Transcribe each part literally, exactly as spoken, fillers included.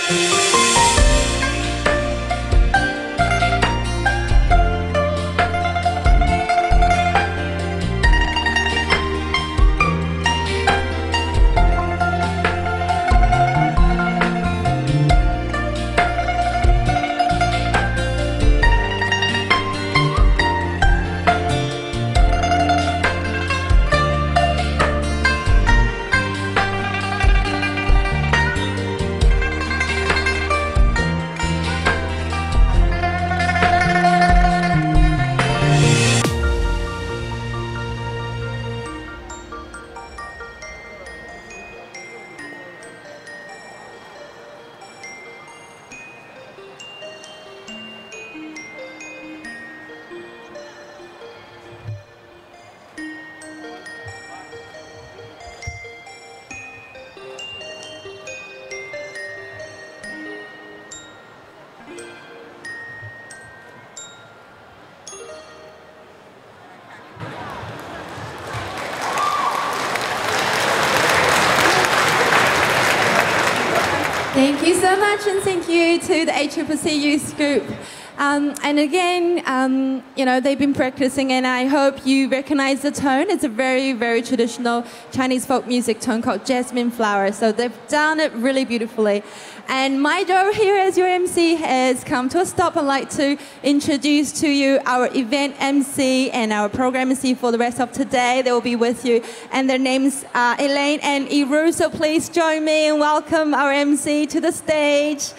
Thank you so much, and thank you to the A C C C Youth Group. Um, and again, um, you know, they've been practicing, and I hope you recognize the tone. It's a very, very traditional Chinese folk music tone called Jasmine Flower. So they've done it really beautifully. And my job here as your M C has come to a stop. I'd like to introduce to you our event M C and our program M C for the rest of today. They will be with you, and their names are Elaine and Iru. So please join me and welcome our M C to the stage.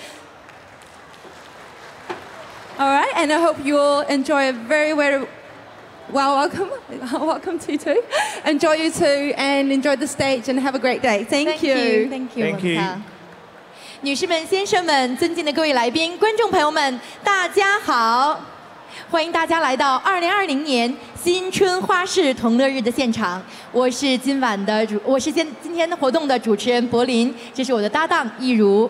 All right, and I hope you all enjoy a very, very well, welcome, welcome to too. Enjoy you too, and enjoy the stage, and have a great day. Thank, Thank you. you. Thank you. Thank you. 女士们、先生们、尊敬的各位来宾、观众朋友们，大家好！欢迎大家来到二零二零年新春花市同乐日的现场。我是今晚的主，我是今今天的活动的主持人柏林，这是我的搭档易如。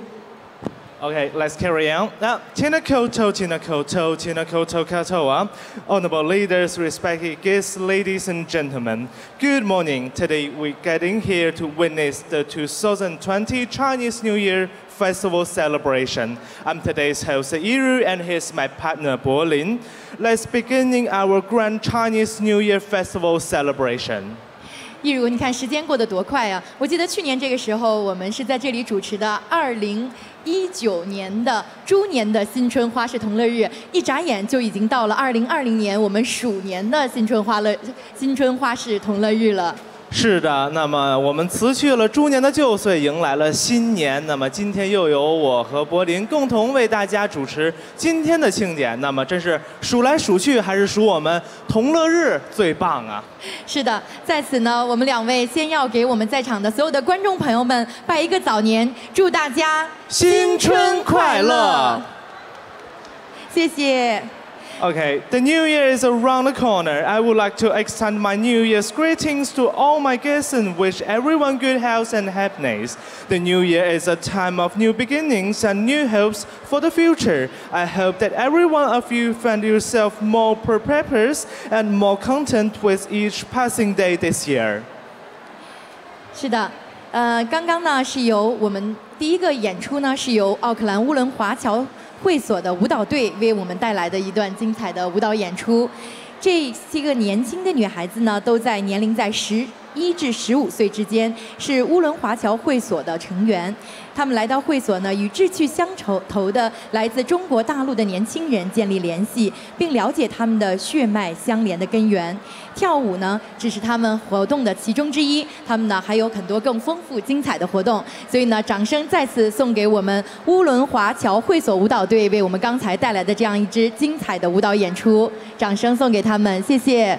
Okay, let's carry on. Now, Tina Koto, Tina Koto, Tina Koto Katoa. Honorable leaders, respected guests, ladies and gentlemen. Good morning. Today we're getting here to witness the two thousand twenty Chinese New Year Festival celebration. I'm today's host, Yiru, and here's my partner, Bo Lin. Let's begin our grand Chinese New Year Festival celebration. 易如，你看时间过得多快啊！我记得去年这个时候，我们是在这里主持的二零一九年的猪年的新春花市同乐日，一眨眼就已经到了二零二零年我们鼠年的新春花乐新春花市同乐日了。 是的，那么我们辞去了猪年的旧岁，迎来了新年。那么今天又由我和柏林共同为大家主持今天的庆典。那么真是数来数去，还是数我们同乐日最棒啊！ 是的，在此呢，我们两位先要给我们在场的所有的观众朋友们拜一个早年，祝大家新春快乐！ 谢谢。 Okay, the new year is around the corner. I would like to extend my New Year's greetings to all my guests and wish everyone good health and happiness. The new year is a time of new beginnings and new hopes for the future. I hope that every one of you find yourself more purpose and more content with each passing day this year. 是的，呃，刚刚呢是由我们第一个演出呢是由奥克兰乌伦华侨 会所的舞蹈队为我们带来的一段精彩的舞蹈演出。这些个年轻的女孩子呢，都在年龄在十一至十五岁之间，是乌伦华侨会所的成员。他们来到会所呢，与志趣相投的来自中国大陆的年轻人建立联系，并了解他们的血脉相连的根源。跳舞呢，只是他们活动的其中之一，他们呢还有很多更丰富精彩的活动。所以呢，掌声再次送给我们乌伦华侨会所舞蹈队为我们刚才带来的这样一支精彩的舞蹈演出，掌声送给他们，谢谢。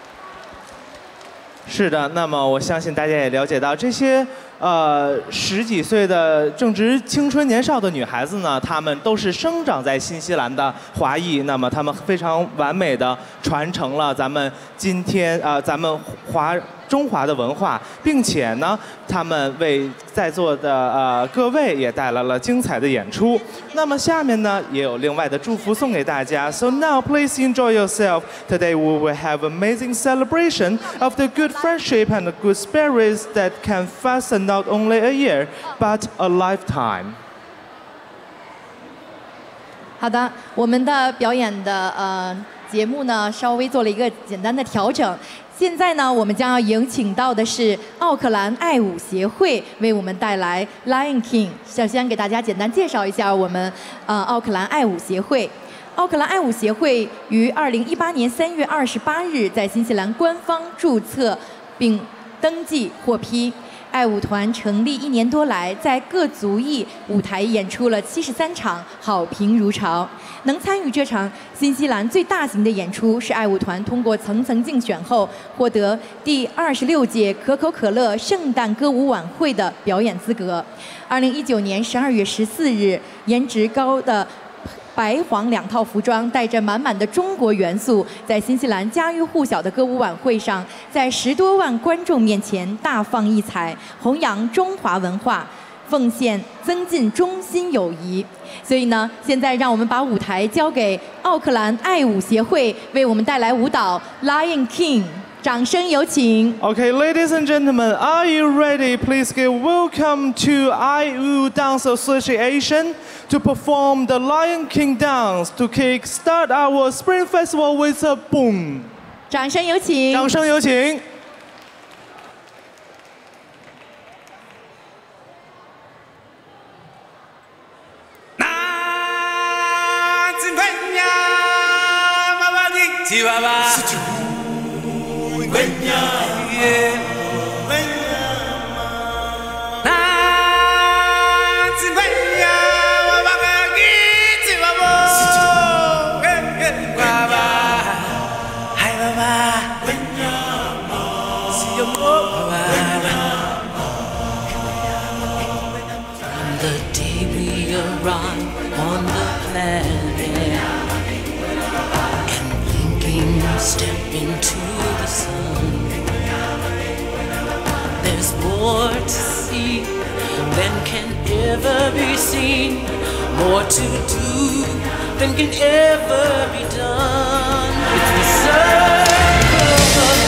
是的，那么我相信大家也了解到，这些呃十几岁的正值青春年少的女孩子呢，她们都是生长在新西兰的华裔，那么她们非常完美的传承了咱们今天啊、呃、咱们华中华的文化，并且呢，她们为在座的呃各位也带来了精彩的演出。那么下面呢，也有另外的祝福送给大家。So now please enjoy yourself. Today we will have amazing celebration of the good friendship and the good spirits that can fasten not only a year but a lifetime. 好的，我们的表演的呃节目呢稍微做了一个简单的调整。现在呢，我们将要迎请到的是奥克兰爱舞协会为我们带来《Lion King》。首先给大家简单介绍一下我们呃奥克兰爱舞协会。奥克兰爱舞协会于二零一八年三月二十八日在新西兰官方注册并登记获批。爱舞团成立一年多来，在各族裔舞台演出了七十三场，好评如潮。能参与这场新西兰最大型的演出，是爱舞团通过层层竞选后获得第二十六届可口可乐圣诞歌舞晚会的表演资格。二零一九年十二月十四日，颜值高的白黄两套服装，带着满满的中国元素，在新西兰家喻户晓的歌舞晚会上，在十多万观众面前大放异彩，弘扬中华文化，奉献增进中新友谊。所以呢，现在让我们把舞台交给奥克兰爱舞协会，为我们带来舞蹈《Lion King》。掌声有请。 Okay, ladies and gentlemen, are you ready? Please give welcome to I U Dance Association to perform the Lion King dance to kick-start our Spring Festival with a boom. 掌声有请。 掌声有请。 Step into the sun. There's more to see than can ever be seen, more to do than can ever be done. It's the circle of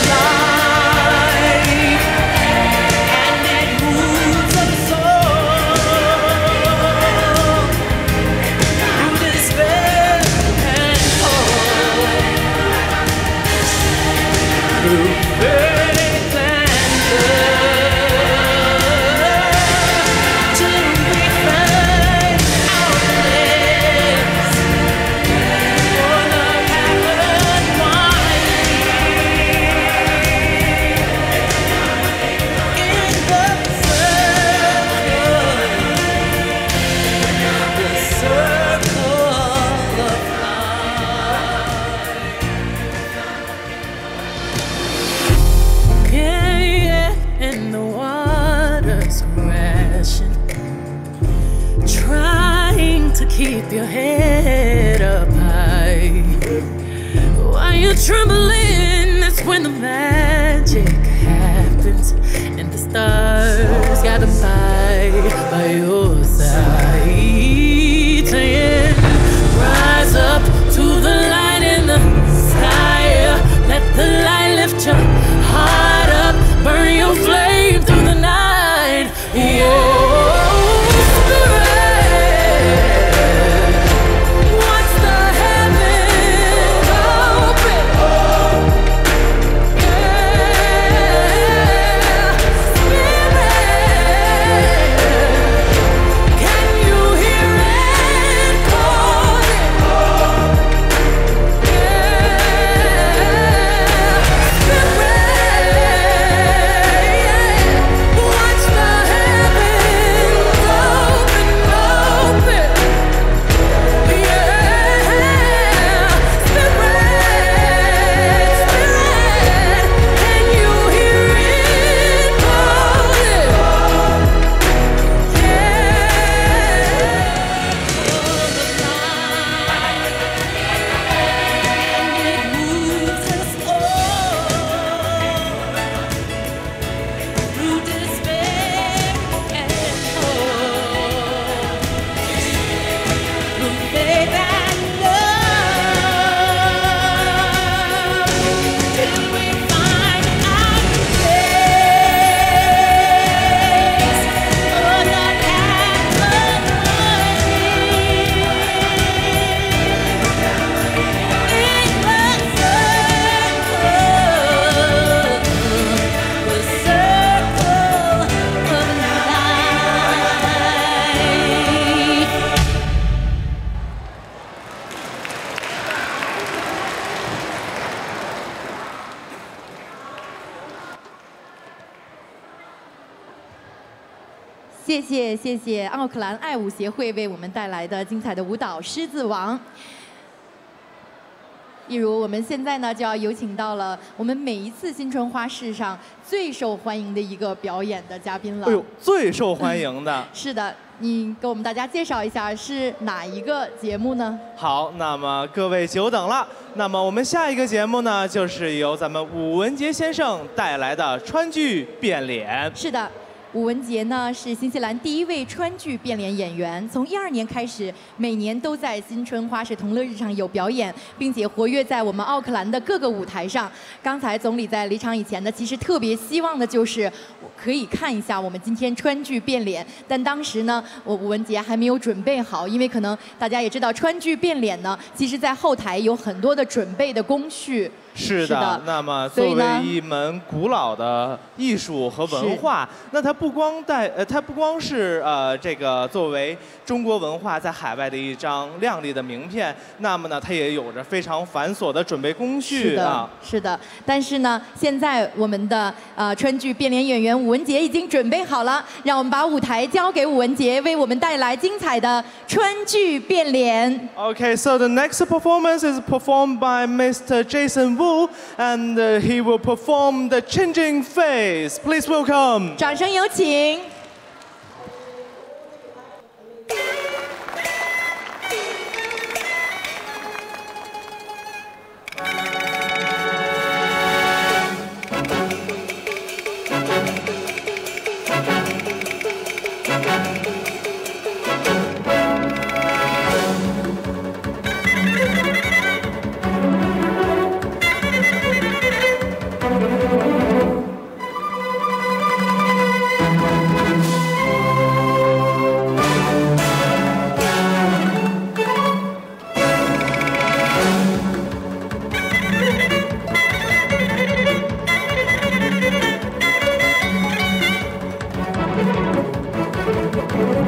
life, and it moves our soul through despair and hope. Through faith and love, till we find our place for the path unwinding in the circle, the circle of Yeah, yeah, and the water's crashing, trying to keep your head up high. While you're trembling, that's when the magic happens, and the stars got them by, by your side, saying, rise up to the light in the sky, let the light lift your heart up, burn your flame through the night. Yeah. Spirit, watch the heavens open. Yeah. Spirit, 谢谢谢谢奥克兰爱舞协会为我们带来的精彩的舞蹈《狮子王》。一如我们现在呢就要有请到了我们每一次新春花市上最受欢迎的一个表演的嘉宾了。 哎呦，最受欢迎的。 是的，你给我们大家介绍一下是哪一个节目呢？ 好，那么各位久等了。那么我们下一个节目呢，就是由咱们武文杰先生带来的川剧变脸。 是的。武文杰呢是新西兰第一位川剧变脸演员，从一二年开始，每年都在新春花市同乐日上有表演，并且活跃在我们奥克兰的各个舞台上。刚才总理在离场以前呢，其实特别希望的就是可以看一下我们今天川剧变脸，但当时呢，我武文杰还没有准备好，因为可能大家也知道，川剧变脸呢，其实在后台有很多的准备的工序。 是的，是的，那么作为一门古老的艺术和文化，那它不光带呃，它不光是呃这个作为中国文化在海外的一张亮丽的名片，那么呢，它也有着非常繁琐的准备工序啊。 是的，但是呢，现在我们的呃川剧变脸演员武文杰已经准备好了，让我们把舞台交给武文杰，为我们带来精彩的川剧变脸。 Okay, so the next performance is performed by Mister Jason Wu, and uh, he will perform the changing face. Please welcome. 掌声有请。 Thank you.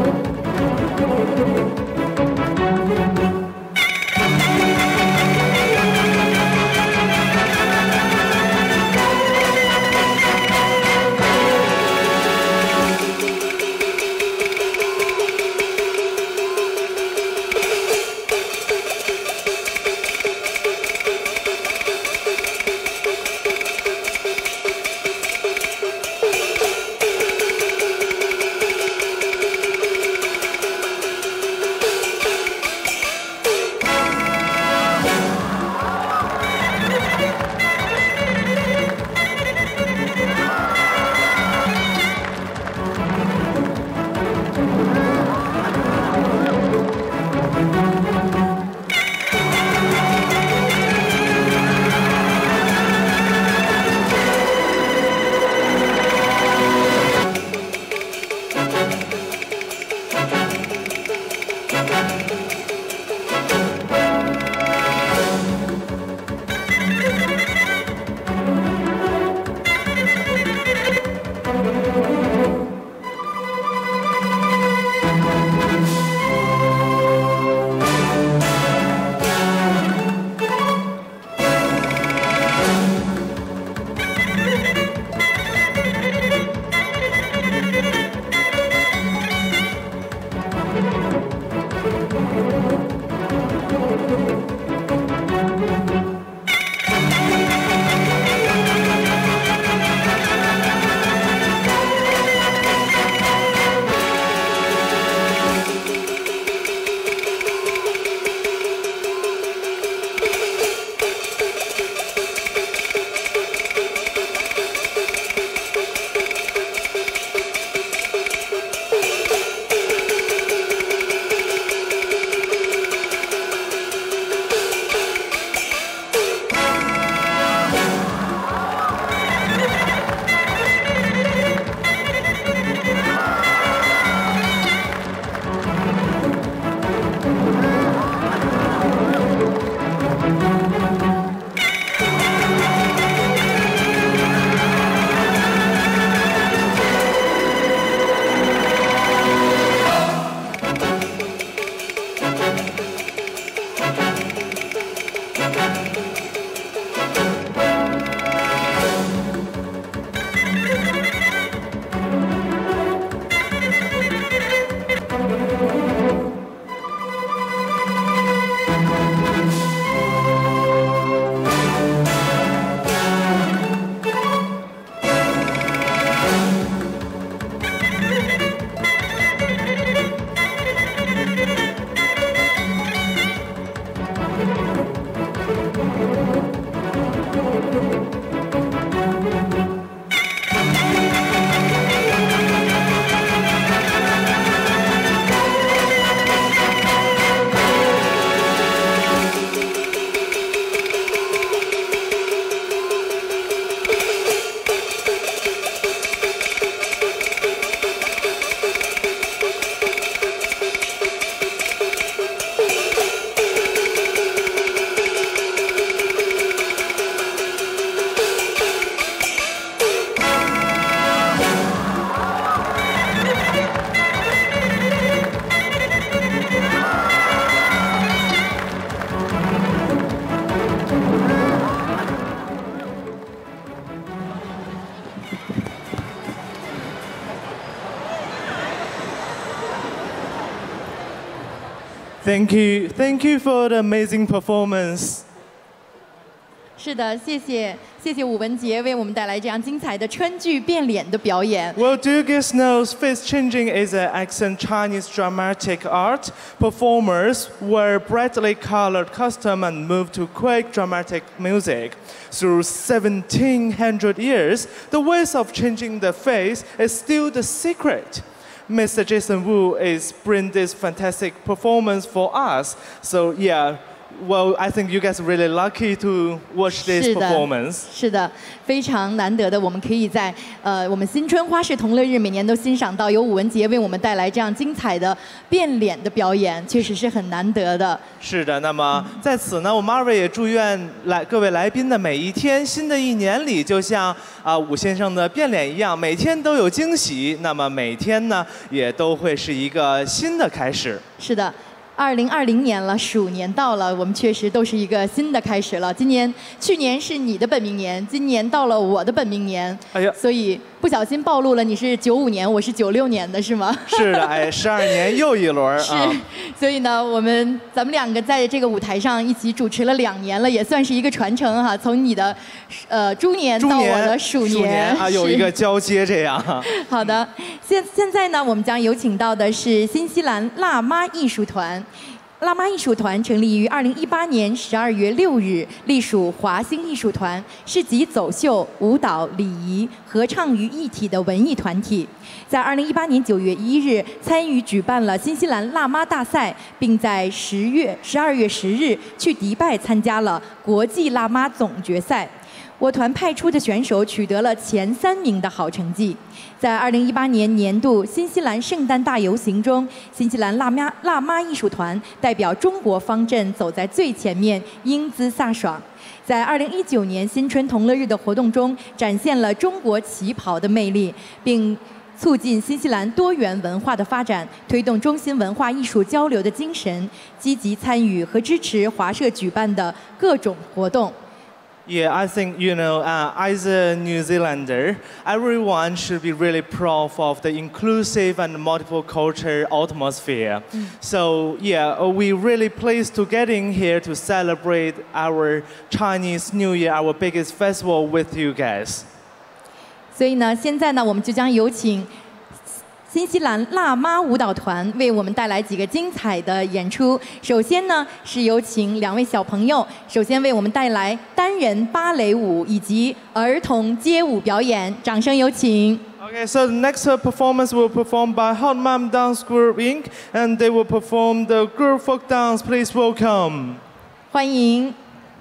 Thank you, thank you for the amazing performance. 是的，谢谢谢谢武文杰为我们带来这样精彩的川剧变脸的表演。 Well, do you guys know face changing is an excellent Chinese dramatic art? Performers wear brightly colored costume and move to quick dramatic music. Through seventeen hundred years, the ways of changing the face is still the secret. Mister Jason Wu is bring this fantastic performance for us. So yeah. Well, I think you guys are really lucky to watch this 是的 performance. 是的，非常难得的，我们可以在呃我们新春花市同乐日每年都欣赏到由武文杰为我们带来这样精彩的变脸的表演，确实是很难得的。 是的，那么在此呢，我们二位也祝愿来各位来宾的每一天，新的一年里，就像啊武先生的变脸一样，每天都有惊喜。那么每天呢，也都会是一个新的开始。 是的。二零二零年了，鼠年到了，我们确实都是一个新的开始了。今年、去年是你的本命年，今年到了我的本命年， 哎呀， 所以不小心暴露了你是九五年，我是九六年的，是吗？ 是的，哎，十二年又一轮是， 啊。 所以呢，我们咱们两个在这个舞台上一起主持了两年了，也算是一个传承哈。从你的呃猪年到我的鼠年， 鼠年啊，有一个交接这样。 好的，现现在呢，我们将有请到的是新西兰辣妈艺术团。辣妈艺术团成立于二零一八年十二月六日，隶属华星艺术团，是集走秀、舞蹈、礼仪、合唱于一体的文艺团体。在二零一八年九月一日参与举办了新西兰辣妈大赛，并在十月十二月十日去迪拜参加了国际辣妈总决赛。我团派出的选手取得了前三名的好成绩。在二零一八年年度新西兰圣诞大游行中，新西兰辣妈辣妈艺术团代表中国方阵走在最前面，英姿飒爽。在二零一九年新春同乐日的活动中，展现了中国旗袍的魅力，并促进新西兰多元文化的发展，推动中新文化艺术交流的精神，积极参与和支持华社举办的各种活动。 Yeah, I think, you know, uh, as a New Zealander, everyone should be really proud of the inclusive and multiple culture atmosphere. Mm. So, yeah, we're really pleased to get in here to celebrate our Chinese New Year, our biggest festival with you guys. 所以呢，现在呢，我们就将有请新西兰辣妈舞蹈团为我们带来几个精彩的演出。首先呢，是有请两位小朋友，首先为我们带来单人芭蕾舞以及儿童街舞表演，掌声有请。 Okay, so the next performance will be performed by Hot Mom Dance Group Incorporated, and they will perform the group folk dance. Please welcome. 欢迎。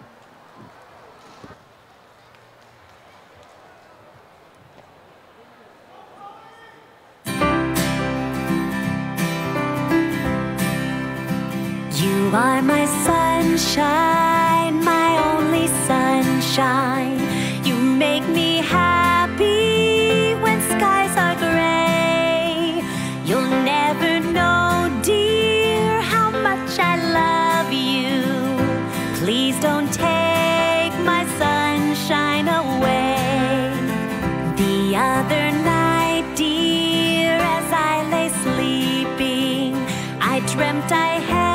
You are my sunshine, my only sunshine. You make me happy when skies are gray. You'll never know, dear, how much I love you. Please don't take my sunshine away. The other night, dear, as I lay sleeping, I dreamt I had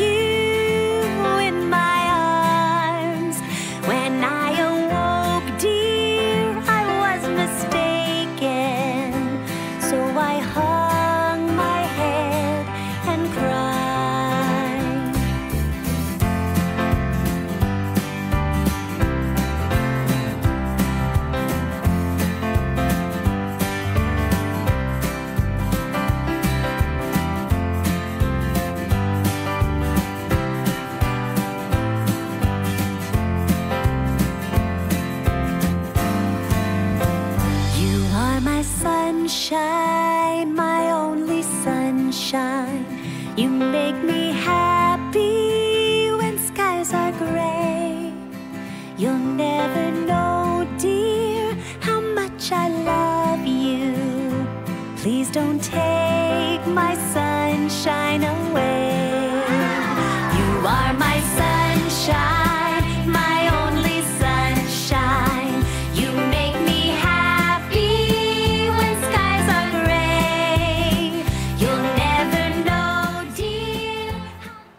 sunshine, my only sunshine. You make me happy when skies are gray. You'll never know, dear, how much I love you. Please don't take my sunshine away. You are my sunshine, my only sunshine. You make me happy when skies are gray. You'll never know, dear.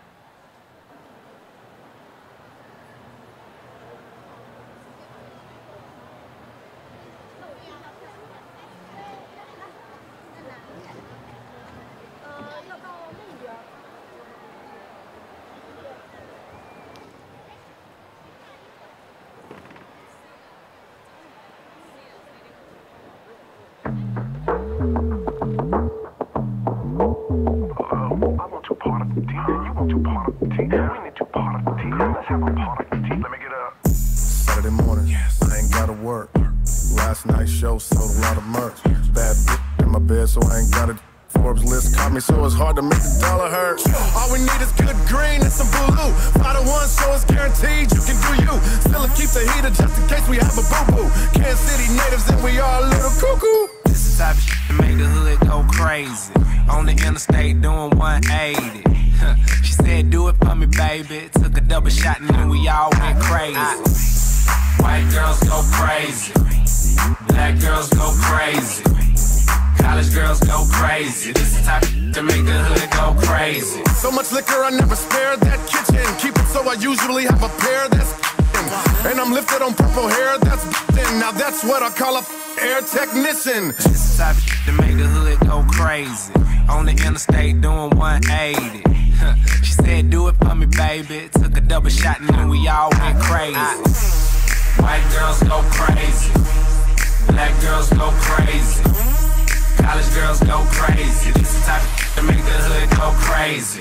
Saturday morning, yes. I ain't gotta work. Last night's show sold a lot of merch. Bad bitch in my bed, so I ain't got it. Forbes list caught me, so it's hard to make the dollar hurt. All we need is good green and some blue. Five to one, so it's guaranteed you can do you. Still keep the heater just in case we have a boo-boo. Kansas City natives and we are a little cuckoo. This is the type of shit that make the hood go crazy. On the interstate doing one eighty. She said, do it for me, baby. Took a double shot and then we all went crazy. White girls go crazy. Black girls go crazy. College girls go crazy. This is the type of shit to make the hood go crazy. So much liquor, I never spare that kitchen. Keep it so I usually have a pair that's and I'm lifted on purple hair, that's now that's what I call a air technician. This is the type of shit to make the hood go crazy. On the interstate doing one eighty. She said, do it for me, baby. Took a double shot and then we all went crazy. White girls go crazy. Black girls go crazy. College girls go crazy. This is the type of shit to make the hood go crazy.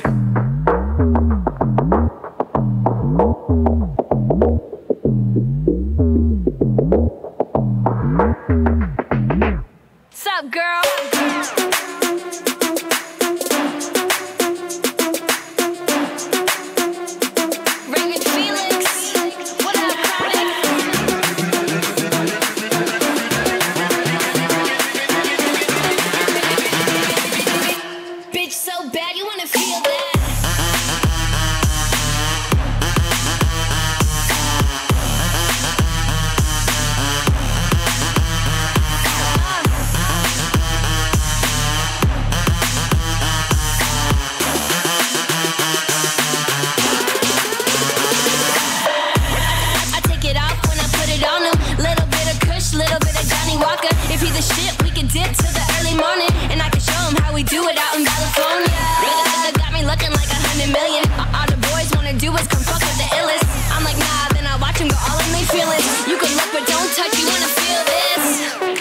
What's up, girl? Raymond Felix. What up, Chronic? Bitch so bad, you wanna feel that? Little bit of Johnny Walker. If he's the shit, we can dip till the early morning, and I can show him how we do it out in California. Got me looking like a hundred million. All the boys wanna do is come fuck with the illest. I'm like, nah, then I watch him go all in they feelings. You can look, but don't touch. You wanna feel this?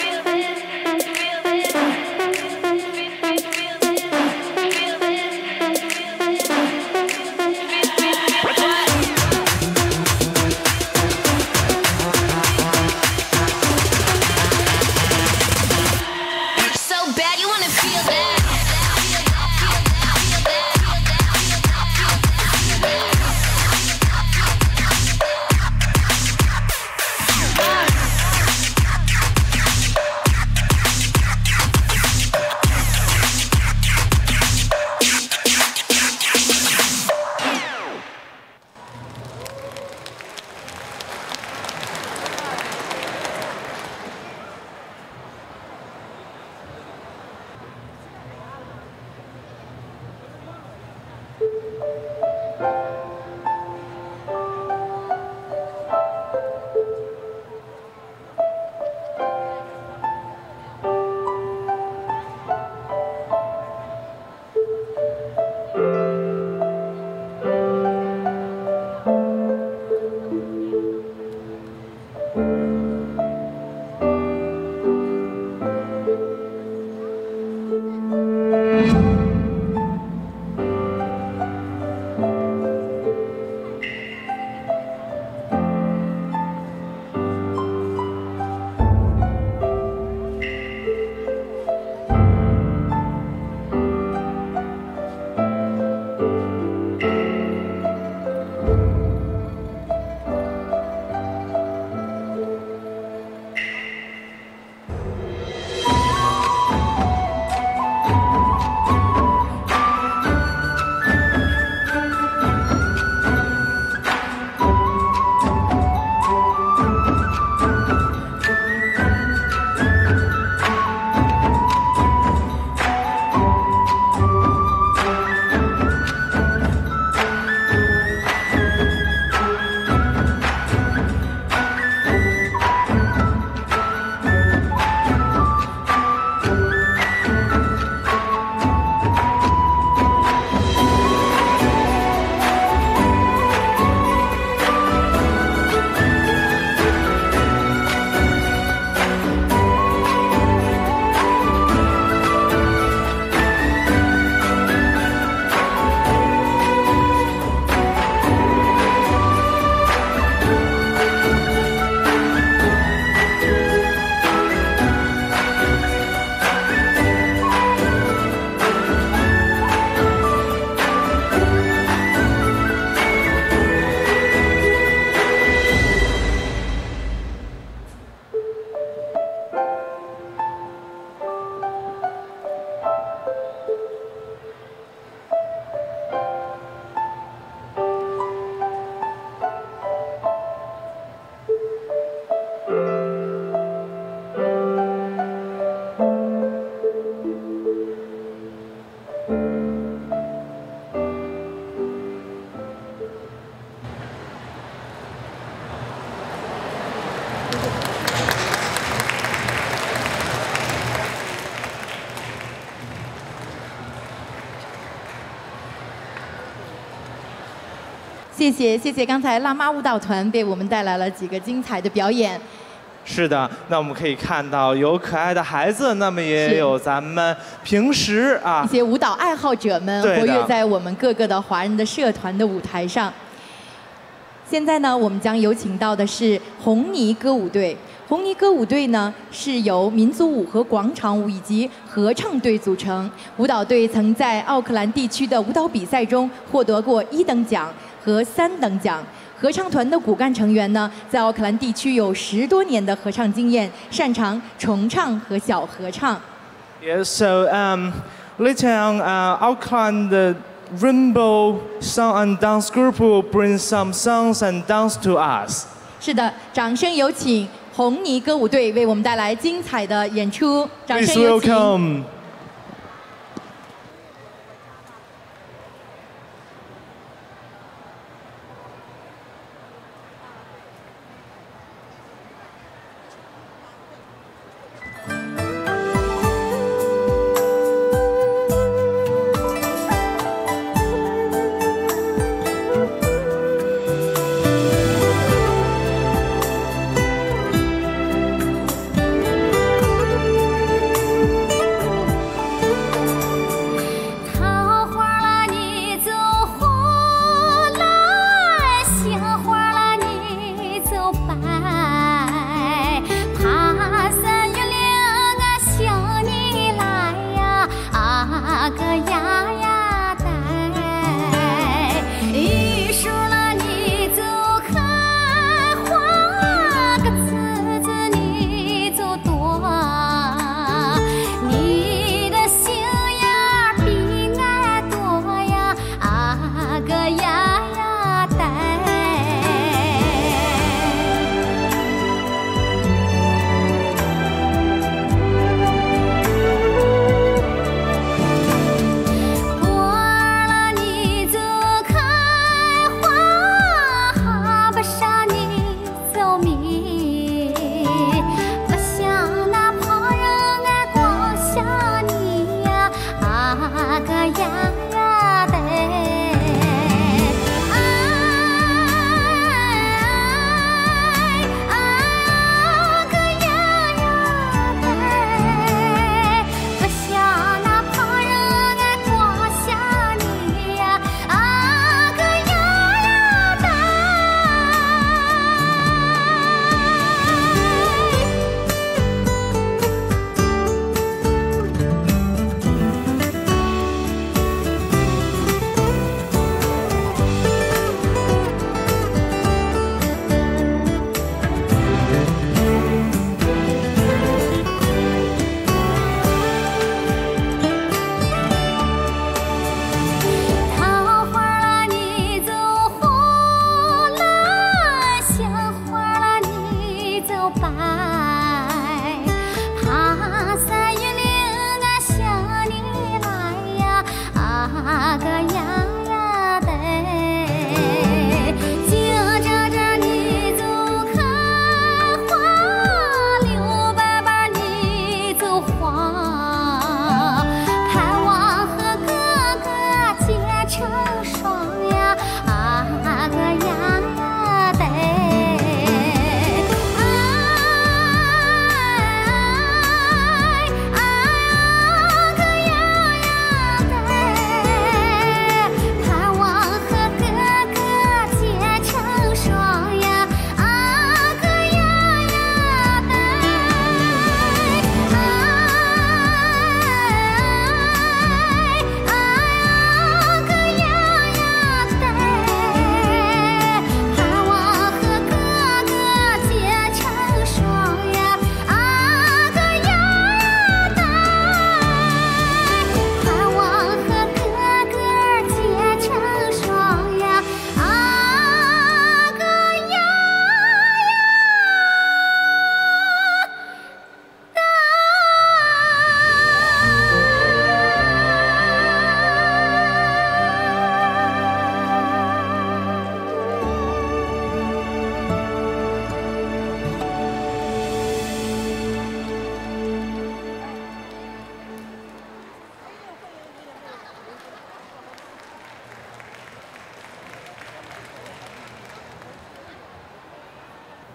谢谢谢谢，刚才辣妈舞蹈团为我们带来了几个精彩的表演。 是的，那我们可以看到有可爱的孩子，那么也有咱们平时啊一些舞蹈爱好者们对的活跃在我们各个的华人的社团的舞台上。现在呢，我们将有请到的是红泥歌舞队。红泥歌舞队呢是由民族舞和广场舞以及合唱队组成。舞蹈队曾在奥克兰地区的舞蹈比赛中获得过一等奖和三等奖。合唱团的骨干成员呢，在奥克兰地区有十多年的合唱经验，擅长重唱和小合唱。 Yes, so um, later on, uh, Auckland the Rainbow Song and Dance Group will bring some songs and dance to us. 是的，掌声有请红泥歌舞队为我们带来精彩的演出。掌 Please 声有请。 welcome.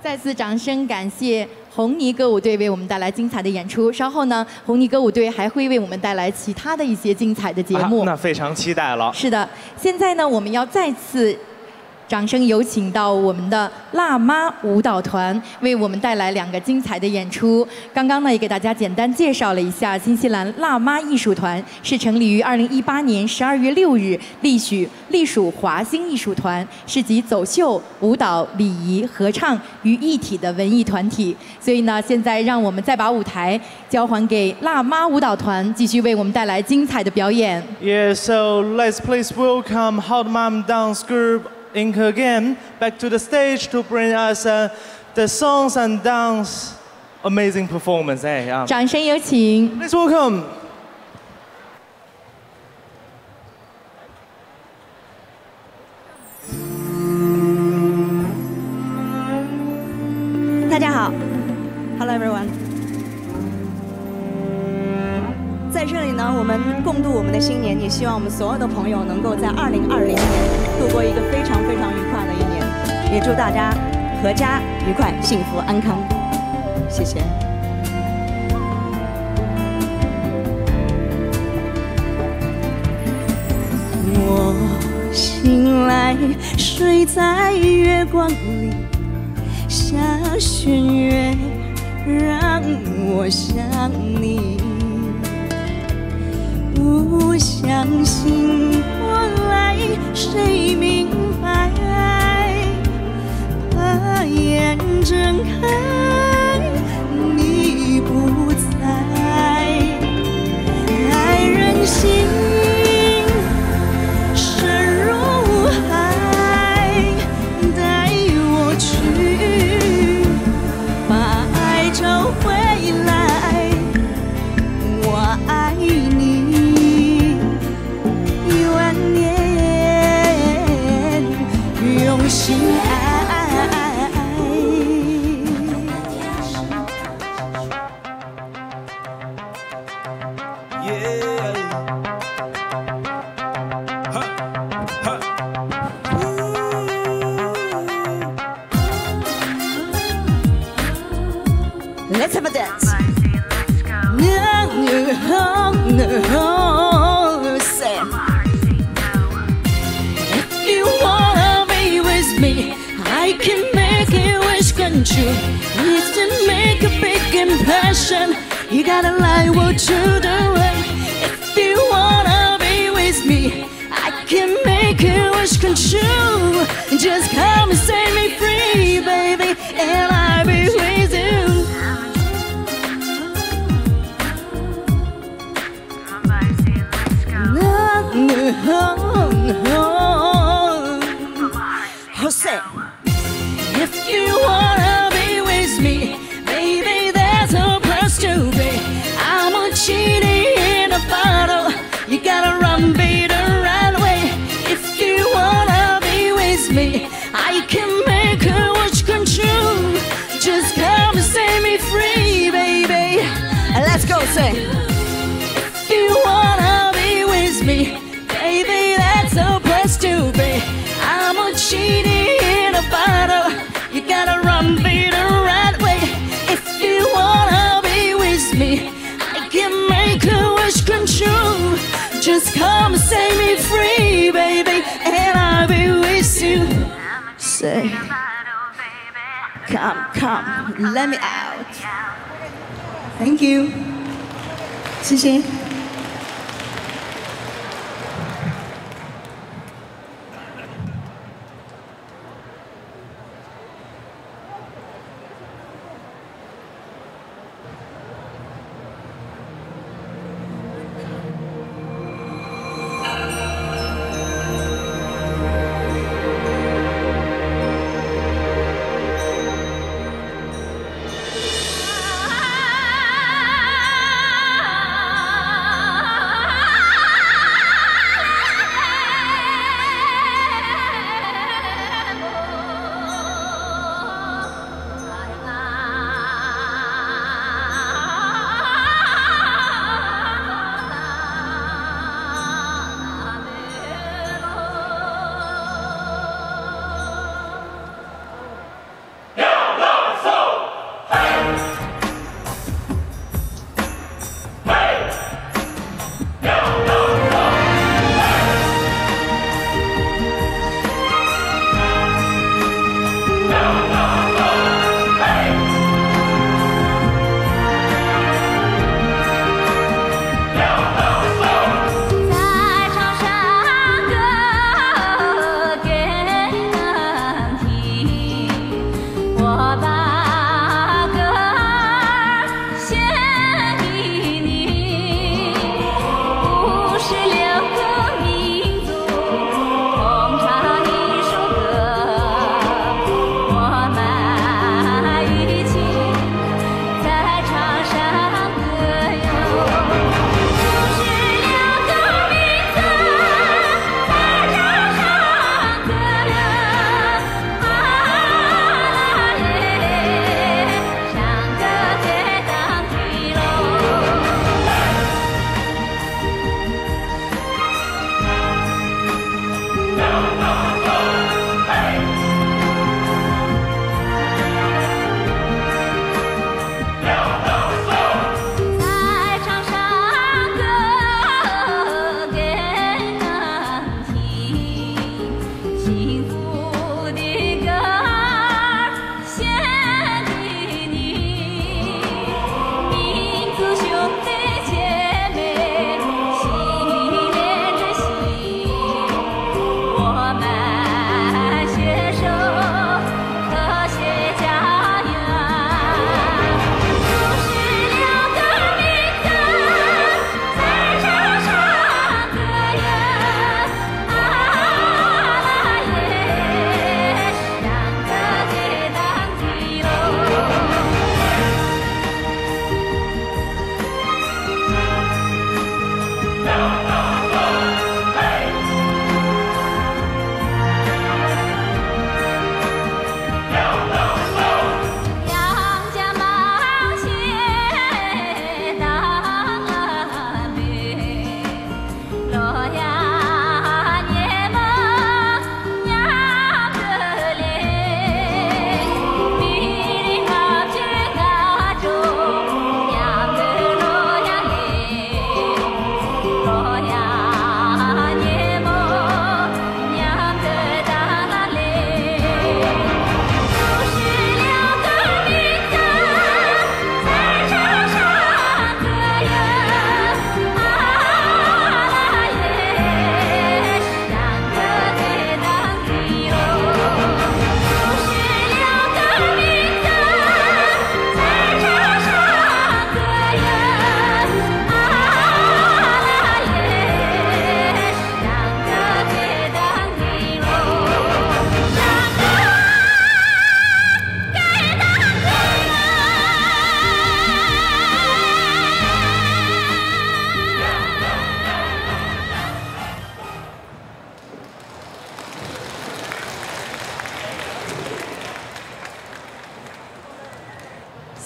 再次掌声感谢红泥歌舞队为我们带来精彩的演出。稍后呢，红泥歌舞队还会为我们带来其他的一些精彩的节目。 啊、那非常期待了。 是的，现在呢，我们要再次掌声有请到我们的辣妈舞蹈团，为我们带来两个精彩的演出。刚刚呢，也给大家简单介绍了一下，新西兰辣妈艺术团是成立于二零一八年十二月六日，隶属隶属华星艺术团，是集走秀、舞蹈、礼仪、合唱于一体的文艺团体。所以呢，现在让我们再把舞台交还给辣妈舞蹈团，继续为我们带来精彩的表演。 Yeah, so let's please welcome Hot Mom Dance Group Incorporated again back to the stage to bring us uh, the songs and dance amazing performance. Hey, um, 掌声有请。 Please welcome. 大家好 ，Hello everyone。在这里呢，我们共度我们的新年，也希望我们所有的朋友能够在二零二零年度过一个非常非常愉快的一年，也祝大家阖家愉快、幸福安康。谢谢。我醒来，睡在月光里，下弦月让我想你。 不相信过来，谁明白？把眼睁开，你不在。爱人心深如海，带我去，把爱找回来。我爱你。 用心爱。Let's have a dance. No, no, no, say. If you wanna be with me, I can make a wish come true. It's to make a big impression. You gotta like what you do. If you wanna be with me, I can make a wish come true. Just come and set me free, baby, and I'll be with you. No, no, no. Jose, if you wanna be with me, baby, there's no price to pay. I'm a genie in a bottle. You gotta run, be the right way. If you wanna be with me, I can make a wish come true. Just come and set me free, baby. Let's go, say. If you wanna be with me, baby, that's no price to pay. I'm a genie in a bottle. You gotta run, be the right way. If you wanna be with me, I can make a wish come true. Just come and set me free, baby, and I'll be with you. Say, come, come, let me out. Thank you. 谢谢。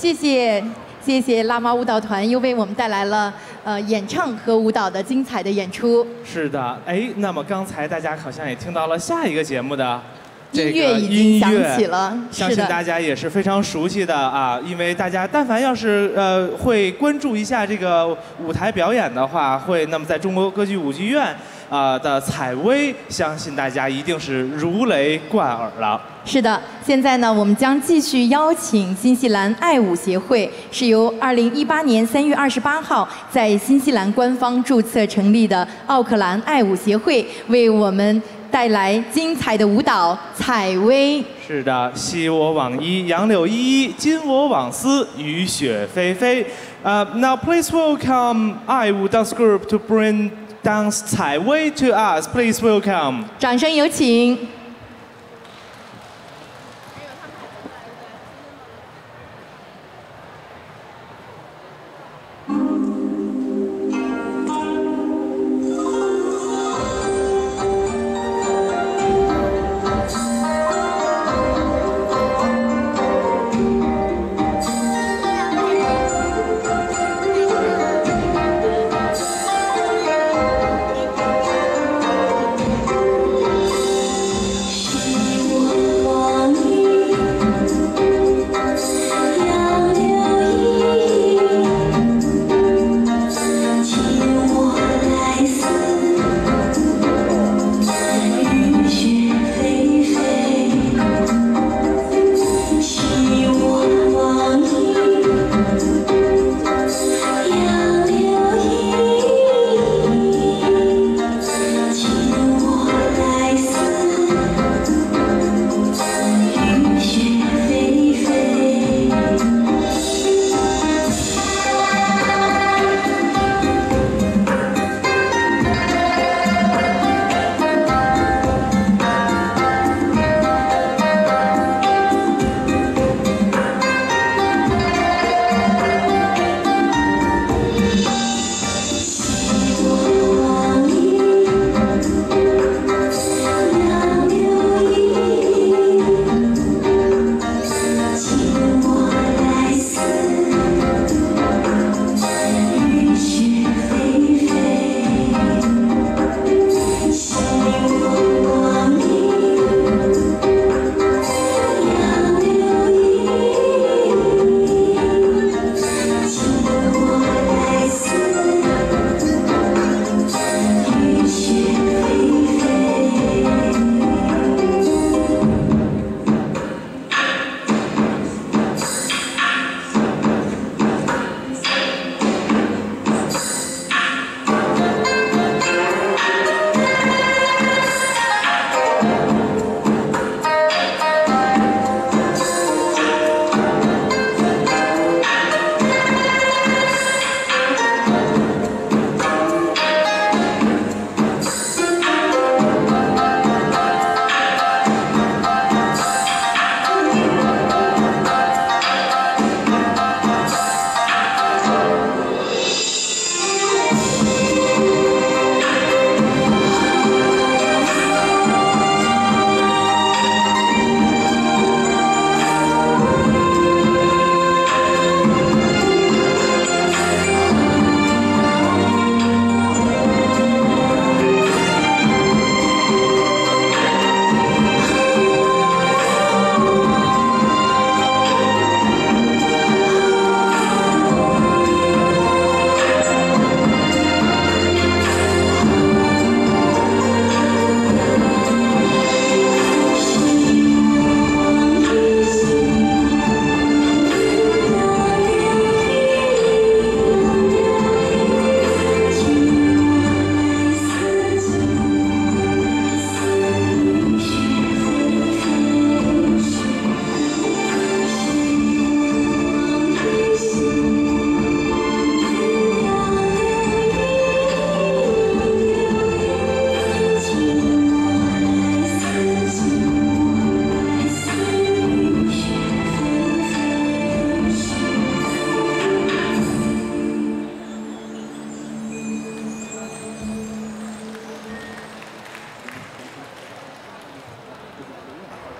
谢谢谢谢辣妈舞蹈团，又为我们带来了呃演唱和舞蹈的精彩的演出。 是的，哎，那么刚才大家好像也听到了下一个节目的。这个音乐已经响起了， 相信大家也是非常熟悉的啊，因为大家但凡要是呃会关注一下这个舞台表演的话，会那么在中国歌剧舞剧院啊、呃、的采薇，相信大家一定是如雷贯耳了。 是的，现在呢，我们将继续邀请新西兰爱舞协会，是由二零一八年三月二十八号在新西兰官方注册成立的奥克兰爱舞协会，为我们带来精彩的舞蹈《采薇》。 是的，昔我往依，杨柳依依；今我往思，雨雪霏霏。Uh, now please welcome 爱舞 dance group to bring dance 采薇 to us. Please welcome. 掌声有请。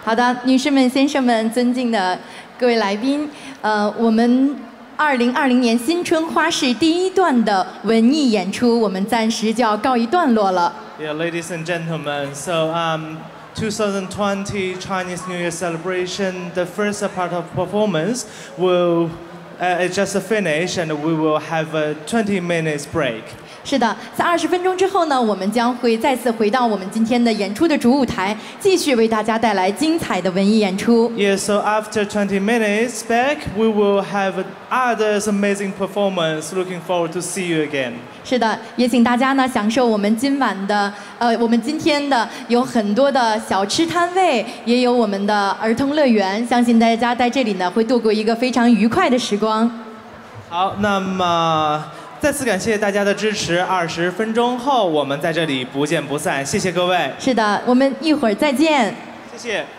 好的，女士们、先生们，尊敬的各位来宾，呃，我们二零二零年新春花市第一段的文艺演出，我们暂时就要告一段落了。 Yeah, ladies and gentlemen, so um, twenty twenty Chinese New Year celebration, the first part of performance will uh, just finish, and we will have a twenty minutes break. 是的，在二十分钟之后呢，我们将会再次回到我们今天的演出的主舞台，继续为大家带来精彩的文艺演出。 Yeah, so after twenty minutes back, we will have others amazing performance. Looking forward to see you again. 是的，也请大家呢享受我们今晚的，呃，我们今天的有很多的小吃摊位，也有我们的儿童乐园，相信大家在这里呢会度过一个非常愉快的时光。 好，那么。再次感谢大家的支持。二十分钟后，我们在这里不见不散。谢谢各位。 是的，我们一会儿再见。 谢谢。